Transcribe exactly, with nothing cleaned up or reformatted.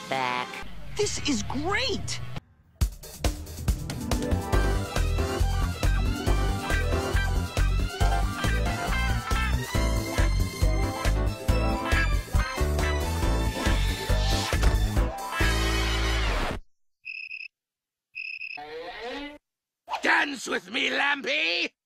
back. This is great! Dance with me, Lampy!